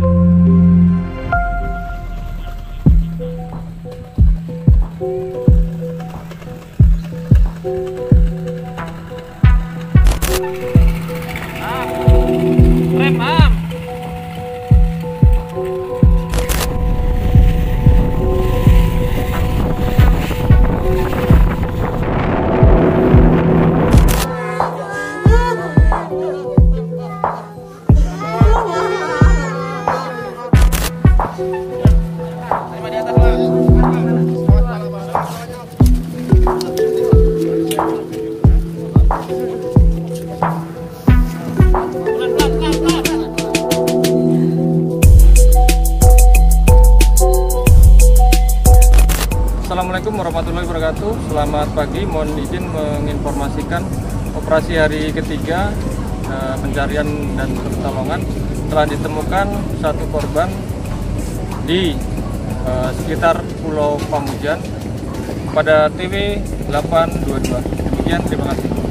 Assalamualaikum warahmatullahi wabarakatuh. Selamat pagi, mohon izin menginformasikan operasi hari ketiga pencarian dan pertolongan. Telah ditemukan satu korban di sekitar Pulau Pamujan pada TW 822. Demikian, terima kasih.